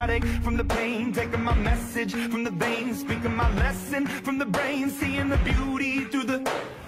heartache, from the pain, taking my message from the veins, speaking my lesson from the brain, seeing the beauty through the